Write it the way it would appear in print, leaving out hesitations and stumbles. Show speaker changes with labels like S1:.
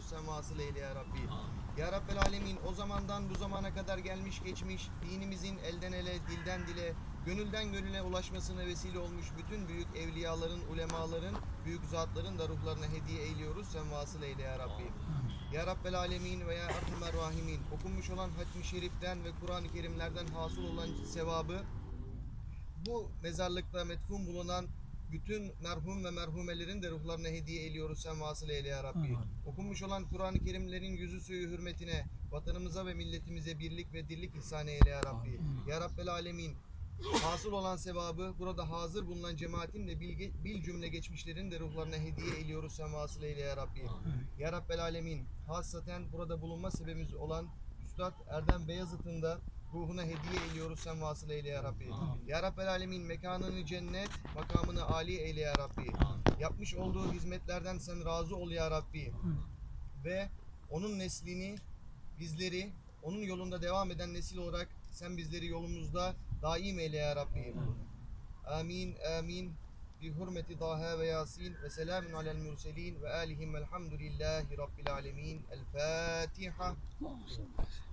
S1: sen vasıl eyle ya Rabbi. Ya Rabbel Alemin, o zamandan bu zamana kadar gelmiş geçmiş dinimizin elden ele, dilden dile, gönülden gönüle ulaşmasına vesile olmuş bütün büyük evliyaların, ulemaların, büyük zatların da ruhlarına hediye eyliyoruz. Sen vasıl eyle ya Rabbi. Ya Rabbel Alemin ve ya Erhamer Rahimin, okunmuş olan Hatmi Şerif'ten ve Kur'an-ı Kerimlerden hasıl olan sevabı, bu mezarlıkta metfun bulunan bütün merhum ve merhumelerin de ruhlarına hediye ediyoruz. Sen vasıl eyle ya Rabbi. Okunmuş olan Kur'an-ı Kerimlerin yüzü suyu hürmetine vatanımıza ve milletimize birlik ve dirlik ihsan eyle ya Rabbi. Ya Rabbel Alemin, hasıl olan sevabı burada hazır bulunan cemaatin de bil cümle geçmişlerin de ruhlarına hediye ediyoruz. Sen vasıl eyle ya Rabbi. Ya Rabbel Alemin, hasaten burada bulunma sebebimiz olan Üstad Erdem Beyazıt'ın da ruhuna hediye ediyoruz. Sen vasıl eyle ya Rabbi. Ya Rabbel Alemin, mekanını cennet, makamını âli eyle ya Rabbi. Yapmış olduğu hizmetlerden sen razı ol ya Rabbi. Ve onun neslini, bizleri, onun yolunda devam eden nesil olarak sen bizleri yolumuzda daim eyle ya Rabbi. Amin, amin. Bi hurmeti Daha ve Yasin ve selamun alel murselin ve alihim velhamdülillahi Rabbil alemin. El Fatiha.